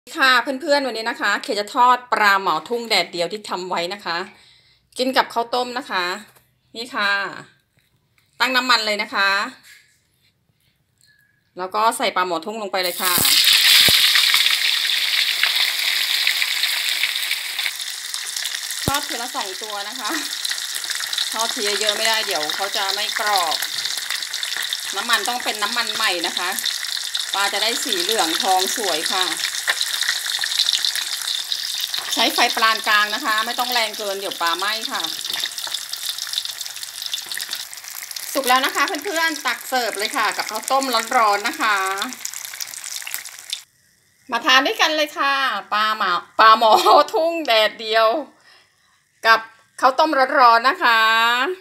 ค่ะเพื่อนๆวันนี้นะคะเคจะทอดปลาหมอทุ่งแดดเดียวที่ทำไว้นะคะกินกับข้าวต้มนะคะนี่ค่ะตั้งน้ำมันเลยนะคะแล้วก็ใส่ปลาหมอทุ่งลงไปเลยค่ะทอดทีละ2 ตัวนะคะทอดทีเยอะๆไม่ได้เดี๋ยวเขาจะไม่กรอบน้ำมันต้องเป็นน้ำมันใหม่นะคะปลาจะได้สีเหลืองทองสวยค่ะใช้ไฟปานกลางนะคะไม่ต้องแรงเกินเดี๋ยวปลาไหม้ค่ะสุกแล้วนะคะเพื่อนๆตักเสิร์ฟเลยค่ะกับข้าวต้มร้อนๆนะคะมาทานด้วยกันเลยค่ะปลาหมอทุ่งแดดเดียวกับข้าวต้มร้อนๆนะคะ